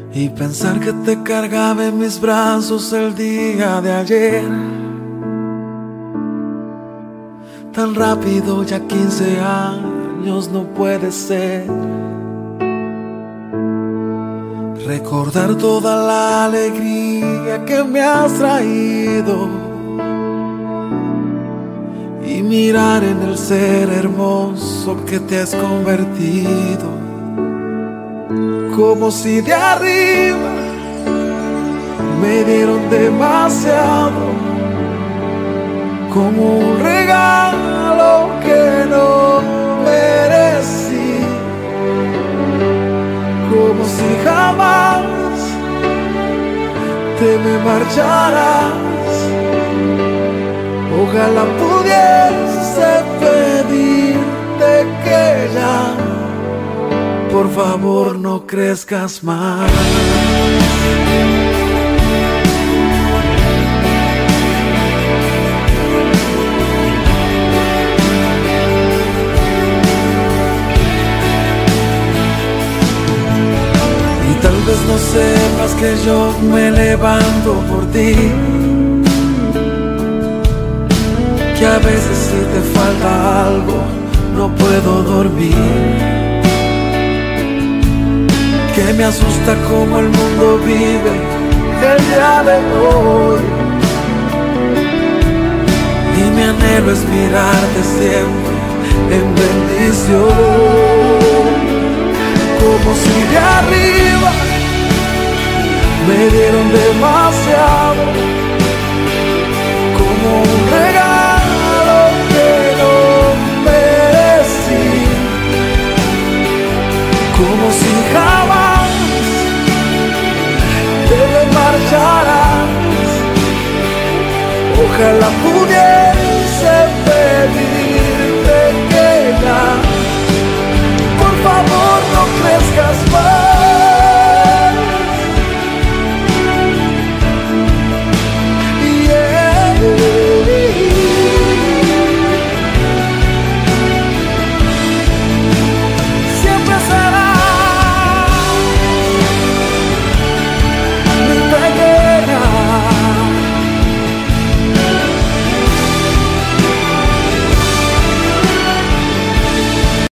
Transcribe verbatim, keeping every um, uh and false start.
Y pensar que te cargaba en mis brazos el día de ayer. Tan rápido, ya quince años no puede ser. Recordar toda la alegría que me has traído y mirar en el ser hermoso que te has convertido. Como si de arriba me dieron demasiado, como un regalo que no merecí, como si jamás te me marcharas. Ojalá pudiese pedirte que ya, por favor, no crezcas más. Y tal vez no sepas que yo me levanto por ti, que a veces si te falta algo no puedo dormir, que me asusta cómo el mundo vive el día de hoy, y mi anhelo es mirarte siempre en bendición, como si de arriba me dieron demasiado, como un regalo que no merecí, como si jamás te marcharás. Ojalá pudiera